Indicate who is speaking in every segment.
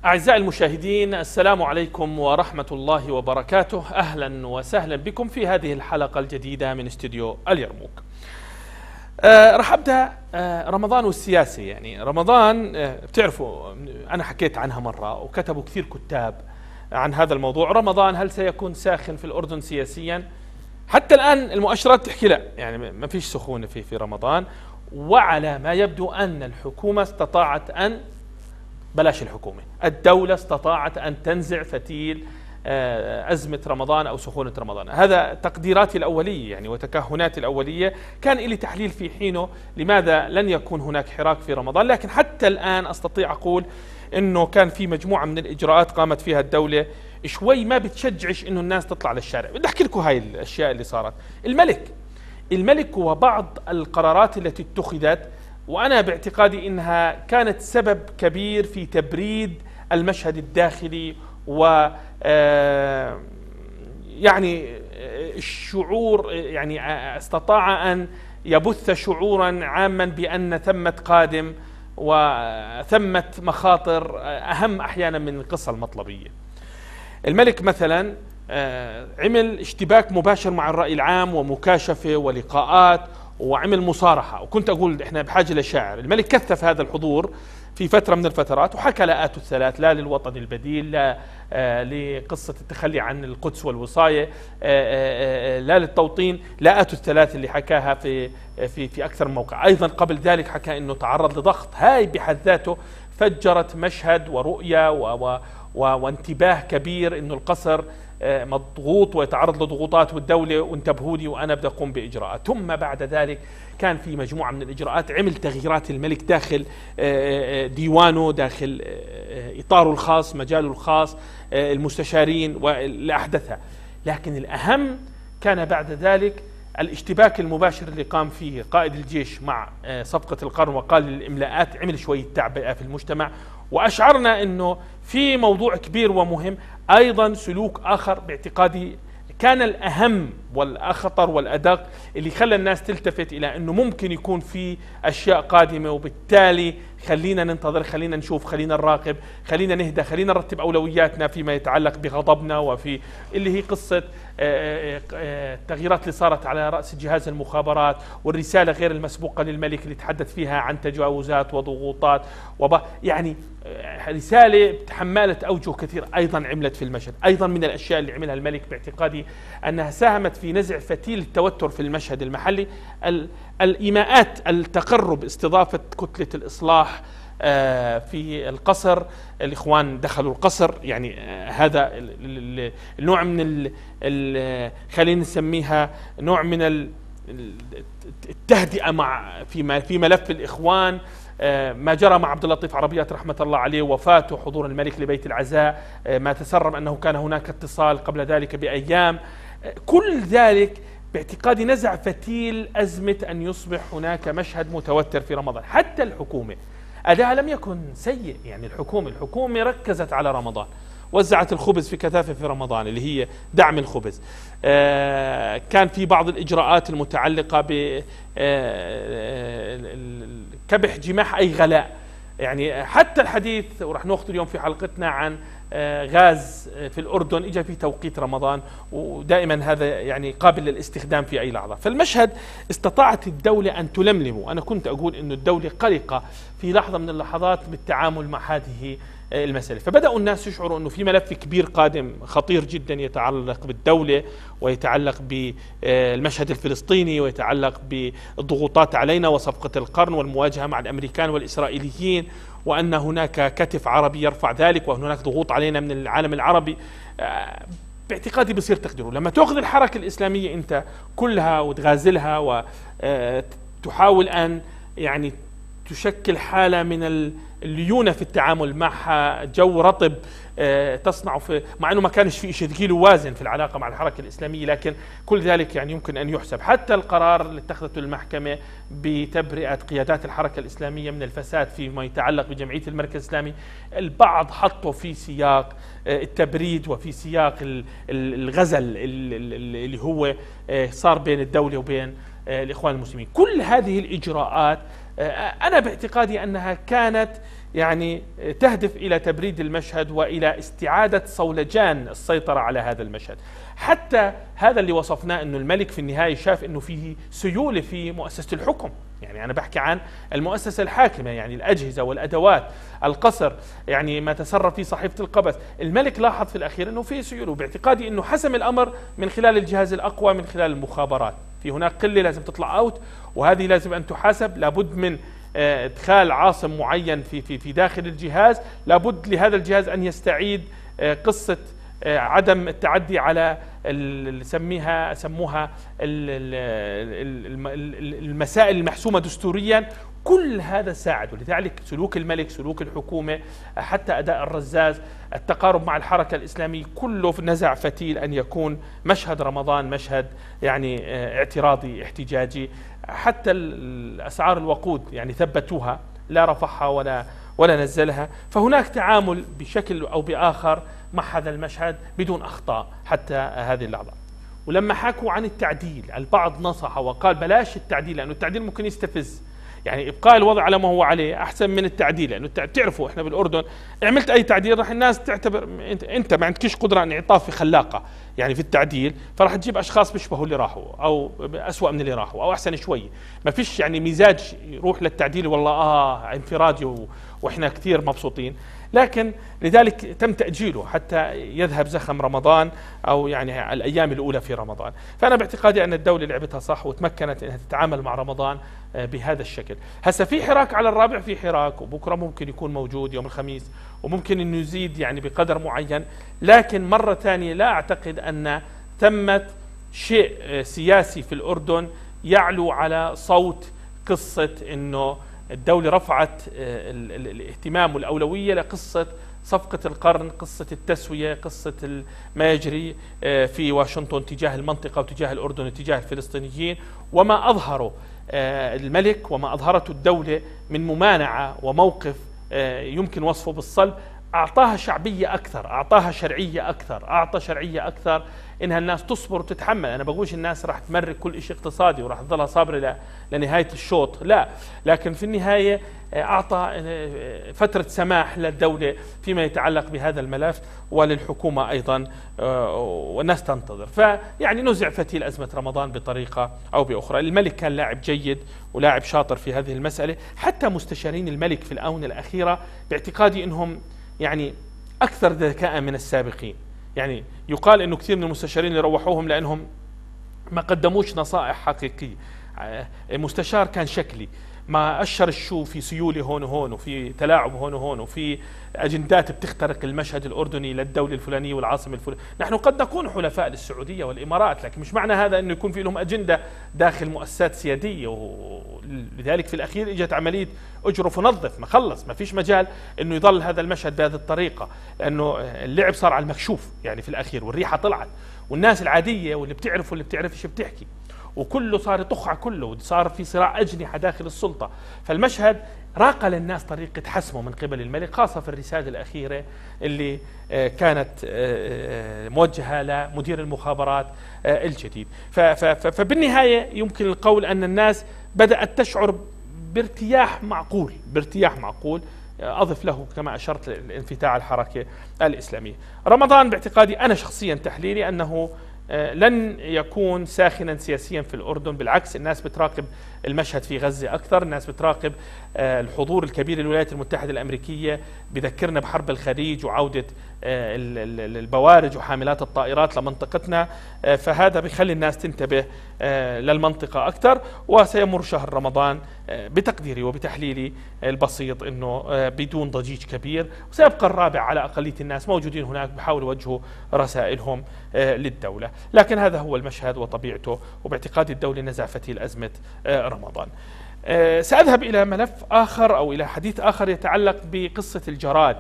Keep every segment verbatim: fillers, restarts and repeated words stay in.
Speaker 1: أعزائي المشاهدين، السلام عليكم ورحمة الله وبركاته. أهلا وسهلا بكم في هذه الحلقة الجديدة من استوديو اليرموك. آه رح أبدأ آه رمضان والسياسة. يعني رمضان آه بتعرفوا أنا حكيت عنها مرة وكتبوا كثير كتاب عن هذا الموضوع. رمضان هل سيكون ساخن في الأردن سياسيا؟ حتى الآن المؤشرات تحكي لا، يعني ما فيش سخونة في في رمضان. وعلى ما يبدو أن الحكومة استطاعت أن بلاش الحكومة الدولة استطاعت أن تنزع فتيل أزمة رمضان أو سخونة رمضان. هذا تقديراتي الأولية يعني وتكهناتي الأولية، كان لي تحليل في حينه لماذا لن يكون هناك حراك في رمضان، لكن حتى الآن أستطيع أقول أنه كان في مجموعة من الإجراءات قامت فيها الدولة شوي ما بتشجعش أنه الناس تطلع للشارع. بدي أحكي لكم هاي الأشياء اللي صارت. الملك الملك وبعض القرارات التي اتخذت، وأنا باعتقادي إنها كانت سبب كبير في تبريد المشهد الداخلي و يعني الشعور، يعني استطاع أن يبث شعورا عاما بأن ثمة قادم وثمة مخاطر أهم أحيانا من القصة المطلبية. الملك مثلا عمل اشتباك مباشر مع الرأي العام ومكاشفة ولقاءات وعمل مصارحة، وكنت أقول إحنا بحاجة لشاعر. الملك كثف هذا الحضور في فترة من الفترات وحكى لا الثلاث، لا للوطن البديل، لا آه لقصة التخلي عن القدس والوصاية، آه آه لا للتوطين، لا الثلاث اللي حكاها في في في أكثر من موقع. أيضا قبل ذلك حكى إنه تعرض لضغط، هاي بحد ذاته فجرت مشهد ورؤية و و وانتباه كبير إنه القصر مضغوط ويتعرض لضغوطات والدولة وانتبهوا لي وأنا بدي أقوم بإجراءات. ثم بعد ذلك كان في مجموعة من الإجراءات، عمل تغييرات الملك داخل ديوانه، داخل إطاره الخاص، مجاله الخاص، المستشارين واللي أحدثها. لكن الأهم كان بعد ذلك الاشتباك المباشر اللي قام فيه قائد الجيش مع صفقة القرن وقال الإملاءات. عمل شوية تعبئة في المجتمع وأشعرنا أنه في موضوع كبير ومهم. أيضا سلوك آخر باعتقادي كان الأهم والأخطر والأدق اللي خلى الناس تلتفت إلى أنه ممكن يكون في أشياء قادمة، وبالتالي خلينا ننتظر، خلينا نشوف، خلينا نراقب، خلينا نهدى، خلينا نرتب أولوياتنا فيما يتعلق بغضبنا وفي اللي هي قصة التغييرات اللي صارت على رأس جهاز المخابرات والرسالة غير المسبوقة للملك اللي تحدث فيها عن تجاوزات وضغوطات وب... يعني رسالة تحملت أوجه كثير أيضا عملت في المشهد. أيضا من الأشياء اللي عملها الملك باعتقادي أنها ساهمت في نزع فتيل التوتر في المشهد المحلي. الإيماءات، التقرب، استضافة كتلة الإصلاح في القصر، الإخوان دخلوا القصر، يعني هذا النوع من خلينا نسميها نوع من التهدئة مع في في ملف الإخوان. ما جرى مع عبد اللطيف عربيات رحمة الله عليه، وفاته، حضور الملك لبيت العزاء، ما تسرب أنه كان هناك اتصال قبل ذلك بأيام، كل ذلك باعتقادي نزع فتيل أزمة أن يصبح هناك مشهد متوتر في رمضان. حتى الحكومة أداء لم يكن سيء، يعني الحكومة الحكومة ركزت على رمضان، وزعت الخبز في كثافة في رمضان اللي هي دعم الخبز. آه كان في بعض الإجراءات المتعلقة ب كبح جماح أي غلاء، يعني حتى الحديث ورح نأخذ اليوم في حلقتنا عن آه غاز في الأردن إجا في توقيت رمضان، ودائما هذا يعني قابل للاستخدام في أي لحظة. فالمشهد استطاعت الدولة أن تلملمه. أنا كنت أقول أن الدولة قلقة في لحظة من اللحظات بالتعامل مع هذه المسألة، فبدأوا الناس يشعروا أنه في ملف كبير قادم خطير جدا يتعلق بالدولة ويتعلق بالمشهد الفلسطيني ويتعلق بالضغوطات علينا وصفقة القرن والمواجهة مع الأمريكان والإسرائيليين، وأن هناك كتف عربي يرفع ذلك وهناك ضغوط علينا من العالم العربي. باعتقادي بصير تقدروا لما تأخذ الحركة الإسلامية أنت كلها وتغازلها وتحاول أن يعني تشكل حالة من الليونة في التعامل معها، جو رطب تصنع في، مع أنه ما كانش في شيء ثقيل ووازن في العلاقة مع الحركة الإسلامية، لكن كل ذلك يعني يمكن أن يحسب. حتى القرار اللي اتخذته المحكمة بتبرئة قيادات الحركة الإسلامية من الفساد فيما يتعلق بجمعية المركز الإسلامي، البعض حطه في سياق التبريد وفي سياق الغزل اللي هو صار بين الدولة وبين الإخوان المسلمين. كل هذه الإجراءات أنا باعتقادي أنها كانت يعني تهدف إلى تبريد المشهد وإلى استعادة صولجان السيطرة على هذا المشهد. حتى هذا اللي وصفناه أنه الملك في النهاية شاف أنه فيه سيولة في مؤسسة الحكم، يعني أنا بحكي عن المؤسسة الحاكمة، يعني الأجهزة والأدوات، القصر، يعني ما تسرب في صحيفة القبس. الملك لاحظ في الأخير أنه في سيولة، وباعتقادي أنه حسم الأمر من خلال الجهاز الأقوى، من خلال المخابرات. في هناك قلة لازم تطلع أوت، وهذه لازم أن تحاسب. لابد من ادخال عاصم معين في في في داخل الجهاز، لابد لهذا الجهاز ان يستعيد قصه عدم التعدي على اللي سميها سموها المسائل المحسومه دستوريا. كل هذا ساعد، ولذلك سلوك الملك، سلوك الحكومه، حتى اداء الرزاز، التقارب مع الحركه الاسلاميه، كله نزع فتيل ان يكون مشهد رمضان مشهد يعني اعتراضي احتجاجي. حتى الأسعار الوقود يعني ثبتوها، لا رفعها ولا ولا نزلها. فهناك تعامل بشكل أو بآخر مع هذا المشهد بدون أخطاء حتى هذه اللحظة. ولما حكوا عن التعديل، البعض نصح وقال بلاش التعديل لأنه التعديل ممكن يستفز، يعني إبقاء الوضع على ما هو عليه أحسن من التعديل. لأنه بتعرفوا إحنا بالأردن عملت أي تعديل راح الناس تعتبر أنت أنت ما عندكش قدرة انعطاف في خلاقة يعني في التعديل، فراح تجيب أشخاص بيشبهوا اللي راحوا أو أسوأ من اللي راحوا أو أحسن شوي. ما فيش يعني مزاج يروح للتعديل والله آه انفرادي وإحنا كثير مبسوطين. لكن لذلك تم تأجيله حتى يذهب زخم رمضان أو يعني الأيام الأولى في رمضان. فأنا باعتقادي أن الدولة لعبتها صح وتمكنت أنها تتعامل مع رمضان بهذا الشكل. هسا في حراك على الرابع، في حراك، وبكرة ممكن يكون موجود يوم الخميس، وممكن أنه يزيد يعني بقدر معين. لكن مرة ثانية لا أعتقد أن ثمة شيء سياسي في الأردن يعلو على صوت قصة أنه الدولة رفعت الاهتمام والأولوية لقصة صفقة القرن، قصة التسوية، قصة ما يجري في واشنطن تجاه المنطقة وتجاه الأردن وتجاه الفلسطينيين، وما أظهره الملك وما أظهرته الدولة من ممانعة وموقف يمكن وصفه بالصلب. أعطاها شعبية أكثر، أعطاها شرعية أكثر، أعطى شرعية أكثر إنها الناس تصبر وتتحمل. أنا بقولش الناس راح تمرق كل شيء اقتصادي وراح تظلها صابرة لنهاية الشوط، لا، لكن في النهاية أعطى فترة سماح للدولة فيما يتعلق بهذا الملف وللحكومة أيضا، والناس تنتظر. فيعني نزع فتيل أزمة رمضان بطريقة أو بأخرى. الملك كان لاعب جيد ولاعب شاطر في هذه المسألة. حتى مستشارين الملك في الآونة الأخيرة باعتقادي أنهم يعني أكثر ذكاء من السابقين. يعني يقال أنه كثير من المستشارين اللي روحوهم لأنهم ما قدموش نصائح حقيقية. مستشار كان شكلي، ما أشر الشو في سيولة هون وهون وفي تلاعب هون وهون وفي أجندات بتخترق المشهد الأردني للدولة الفلانية والعاصمة الفلانية. نحن قد نكون حلفاء للسعودية والإمارات، لكن مش معنى هذا أنه يكون في لهم أجندة داخل مؤسسات سيادية. ولذلك في الأخير إجت عملية أجرف ونظف، ما خلص، ما فيش مجال أنه يظل هذا المشهد بهذه الطريقة، لأنه اللعب صار على المكشوف يعني في الأخير، والريحة طلعت، والناس العادية واللي بتعرف واللي بتعرفش بتحكي، وكله صار يطخ على كله، وصار في صراع أجنحة داخل السلطة. فالمشهد راق للناس طريقة حسمه من قبل الملك، خاصة في الرسالة الأخيرة اللي كانت موجهة لمدير المخابرات الجديد. فبالنهاية يمكن القول أن الناس بدأت تشعر بارتياح معقول، بارتياح معقول أضف له كما أشرت الانفتاح الحركة الإسلامية. رمضان باعتقادي أنا شخصيا تحليلي أنه لن يكون ساخنا سياسيا في الأردن، بالعكس الناس بتراقب المشهد في غزة أكثر، الناس بتراقب الحضور الكبير للولايات المتحدة الأمريكية، بذكرنا بحرب الخليج وعودة البوارج وحاملات الطائرات لمنطقتنا، فهذا بيخلي الناس تنتبه للمنطقة أكثر. وسيمر شهر رمضان بتقديري وبتحليلي البسيط أنه بدون ضجيج كبير، وسيبقى الرابع على أقلية الناس موجودين هناك بحاولوا يوجهوا رسائلهم للدولة. لكن هذا هو المشهد وطبيعته، وباعتقاد الدولة نزع فتيل أزمة رمضان. سأذهب إلى ملف آخر أو إلى حديث آخر يتعلق بقصة الجراد.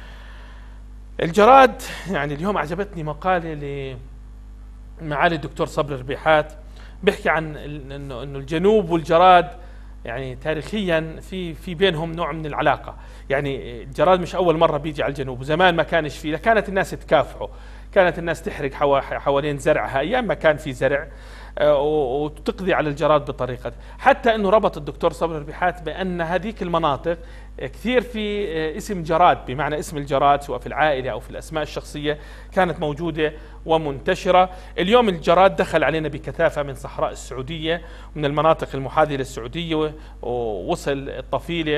Speaker 1: الجراد يعني اليوم أعجبتني مقالة لمعالي الدكتور صبري ربيحات بيحكي عن إنه الجنوب والجراد يعني تاريخيا في في بينهم نوع من العلاقة. يعني الجراد مش أول مرة بيجي على الجنوب، وزمان ما كانش فيه، كانت الناس تكافحوا، كانت الناس تحرق حوالين زرعها أيام ما كان في زرع. وتقضي على الجراد بطريقة. حتى أنه ربط الدكتور صبري ربيحات بأن هذيك المناطق كثير في اسم جراد، بمعنى اسم الجراد سواء في العائلة أو في الأسماء الشخصية كانت موجودة ومنتشرة. اليوم الجراد دخل علينا بكثافة من صحراء السعودية ومن المناطق المحاذية للسعودية ووصل الطفيلة.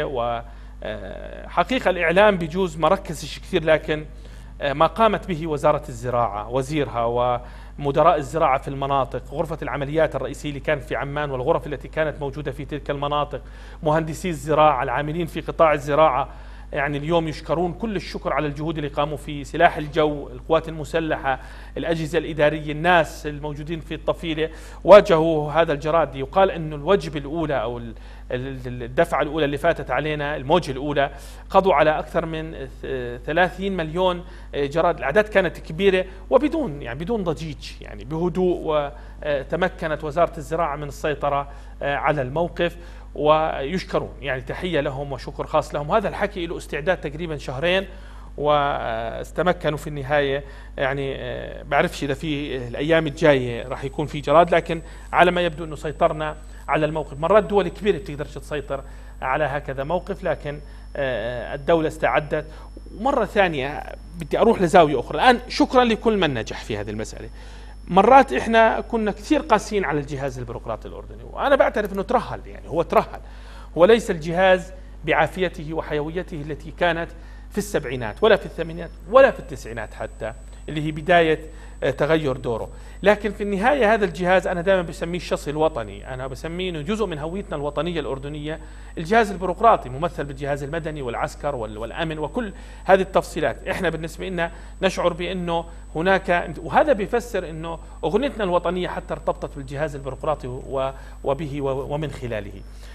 Speaker 1: وحقيقة الإعلام بجوز ما ركزش كثير، لكن ما قامت به وزارة الزراعة وزيرها ومدراء الزراعة في المناطق، غرفة العمليات الرئيسية اللي كانت في عمان والغرف التي كانت موجودة في تلك المناطق، مهندسي الزراعة العاملين في قطاع الزراعة، يعني اليوم يشكرون كل الشكر على الجهود اللي قاموا في سلاح الجو، القوات المسلحة، الأجهزة الإدارية، الناس الموجودين في الطفيلة واجهوا هذا الجراد. يقال أنه الوجبة الأولى أو الدفعة الأولى اللي فاتت علينا، الموجة الأولى، قضوا على أكثر من ثلاثين مليون جراد. الأعداد كانت كبيرة وبدون يعني بدون ضجيج، يعني بهدوء، وتمكنت وزارة الزراعة من السيطرة على الموقف ويشكرون، يعني تحية لهم وشكر خاص لهم. هذا الحكي له استعداد تقريبا شهرين واستمكنوا في النهاية. يعني بعرفش إذا في الأيام الجاية راح يكون في جراد، لكن على ما يبدو أنه سيطرنا على الموقف. مرات دول كبيرة بتقدرش تسيطر على هكذا موقف، لكن الدولة استعدت. ومرة ثانية بدي أروح لزاوية أخرى الآن، شكرا لكل من نجح في هذه المسألة. مرات إحنا كنا كثير قاسيين على الجهاز البيروقراطي الأردني، وأنا بعترف أنه ترهل، يعني هو ترهل، هو ليس الجهاز بعافيته وحيويته التي كانت في السبعينات ولا في الثمانينات ولا في التسعينات حتى، اللي هي بداية تغير دوره. لكن في النهاية هذا الجهاز أنا دائما بسميه الشخص الوطني، أنا بسميه إنه جزء من هويتنا الوطنية الأردنية. الجهاز البيروقراطي ممثل بالجهاز المدني والعسكر والأمن وكل هذه التفصيلات. إحنا بالنسبة لنا نشعر بأنه هناك، وهذا بيفسر أنه أغنيتنا الوطنية حتى ارتبطت بالجهاز البيروقراطي وبه ومن خلاله.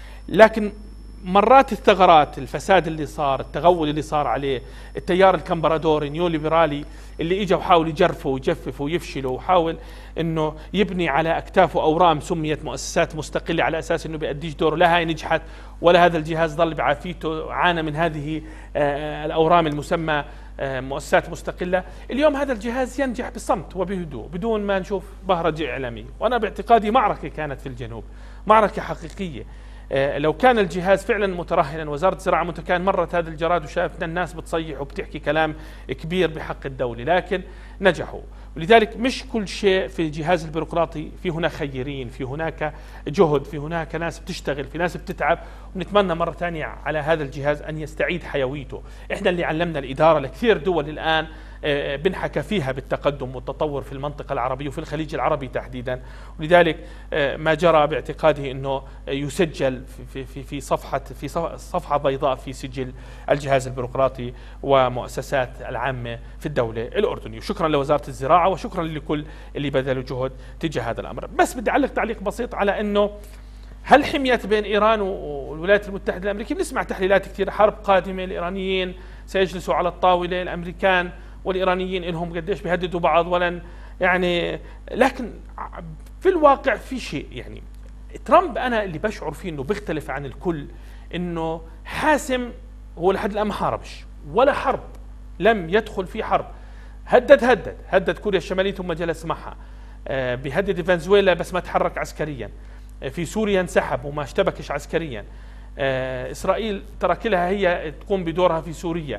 Speaker 1: لكن مرات الثغرات، الفساد اللي صار، التغول اللي صار عليه، التيار الكمبرادوري نيو ليبرالي اللي اجى وحاول يجرفه ويجففه ويفشله وحاول انه يبني على اكتافه اورام سميت مؤسسات مستقله على اساس انه بيأديش دوره، لا هاي نجحت ولا هذا الجهاز ظل بعافيته، عانى من هذه الاورام المسمى مؤسسات مستقله. اليوم هذا الجهاز ينجح بصمت وبهدوء بدون ما نشوف بهرجه اعلاميه. وانا باعتقادي معركه كانت في الجنوب، معركه حقيقيه. لو كان الجهاز فعلا مترهلا، وزارة الزراعة متكان مرت هذا الجراد وشافنا الناس بتصيح وبتحكي كلام كبير بحق الدولة، لكن نجحوا. ولذلك مش كل شيء في الجهاز البيروقراطي، في هناك خيرين، في هناك جهد، في هناك ناس بتشتغل، في ناس بتتعب. ونتمنى مرة ثانية على هذا الجهاز أن يستعيد حيويته. إحنا اللي علمنا الإدارة لكثير دول الآن بنحكى فيها بالتقدم والتطور في المنطقة العربية وفي الخليج العربي تحديدا. ولذلك ما جرى باعتقادي أنه يسجل في في في صفحة في صفحة بيضاء في سجل الجهاز البيروقراطي ومؤسسات العامة في الدولة الأردنية. وشكرا لوزارة الزراعة وشكرا لكل اللي بذلوا جهد تجاه هذا الأمر. بس بدي أعلق تعليق بسيط على أنه هل حميت بين إيران والولايات المتحدة الأمريكية؟ بنسمع تحليلات كثير، حرب قادمة، الإيرانيين سيجلسوا على الطاولة، الأمريكان والإيرانيين إنهم قديش بيهددوا بعض ولن يعني. لكن في الواقع في شيء، يعني ترامب أنا اللي بشعر فيه إنه بيختلف عن الكل، إنه حاسم. هو لحد الآن ما حاربش ولا حرب، لم يدخل في حرب. هدد هدد هدد كوريا الشمالية ثم جلس معها، آه بيهدد فنزويلا بس ما تحرك عسكريا، آه في سوريا انسحب وما اشتبكش عسكريا، آه إسرائيل ترك لها هي تقوم بدورها في سوريا.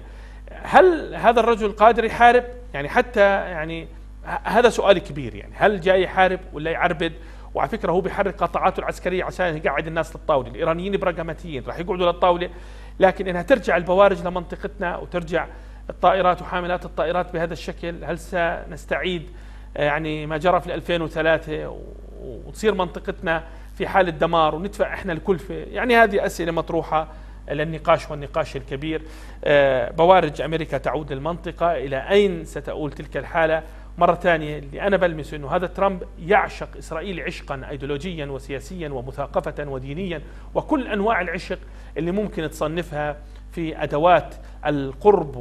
Speaker 1: هل هذا الرجل قادر يحارب؟ يعني حتى يعني هذا سؤال كبير، يعني هل جاي يحارب ولا يعربد؟ وعلى فكرة هو بيحرك قطاعاته العسكرية عشان يقعد الناس للطاولة. الإيرانيين برقماتيين راح يقعدوا للطاولة، لكن إنها ترجع البوارج لمنطقتنا وترجع الطائرات وحاملات الطائرات بهذا الشكل، هل سنستعيد يعني ما جرى في ألفين وثلاثة وتصير منطقتنا في حالة دمار وندفع إحنا الكلفة؟ يعني هذه أسئلة مطروحة للنقاش والنقاش الكبير. بوارج أمريكا تعود للمنطقة، إلى أين ستؤول تلك الحالة؟ مرة ثانية اللي أنا بلمسه أنه هذا ترامب يعشق إسرائيل عشقا أيديولوجيا وسياسيا ومثاقفة ودينيا وكل أنواع العشق اللي ممكن تصنفها في أدوات القرب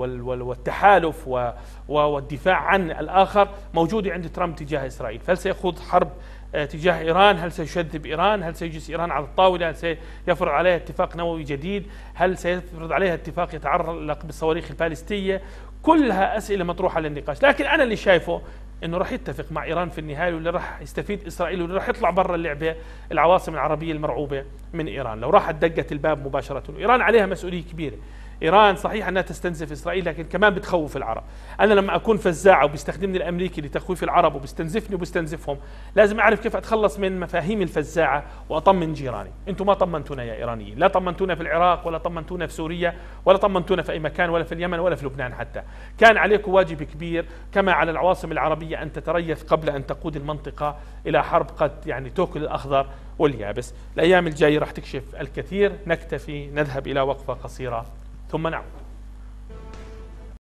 Speaker 1: والتحالف والدفاع عن الآخر موجودة عند ترامب تجاه إسرائيل. فهل سيخوض حرب تجاه إيران؟ هل سيشذب إيران؟ هل سيجلس إيران على الطاولة؟ هل سيفرض عليها اتفاق نووي جديد؟ هل سيفرض عليها اتفاق يتعلق بالصواريخ البالستية؟ كلها أسئلة مطروحة للنقاش. لكن أنا اللي شايفه انه راح يتفق مع ايران في النهايه، واللي راح يستفيد اسرائيل، واللي راح يطلع برا اللعبه العواصم العربيه المرعوبه من ايران. لو راحت دقت الباب مباشره، ايران عليها مسؤوليه كبيره. ايران صحيح انها تستنزف اسرائيل، لكن كمان بتخوف العرب. انا لما اكون فزاعه وبيستخدمني الامريكي لتخويف العرب وبيستنزفني وبيستنزفهم، لازم اعرف كيف اتخلص من مفاهيم الفزاعه واطمن جيراني. انتم ما طمنتونا يا ايرانيين، لا طمنتونا في العراق، ولا طمنتونا في سوريا، ولا طمنتونا في اي مكان، ولا في اليمن، ولا في لبنان حتى. كان عليكم واجب كبير كما على العواصم العربيه ان تتريث قبل ان تقود المنطقه الى حرب قد يعني تاكل الاخضر واليابس. الايام الجايه راح تكشف الكثير. نكتفي، نذهب الى وقفه قصيره ثم نعود.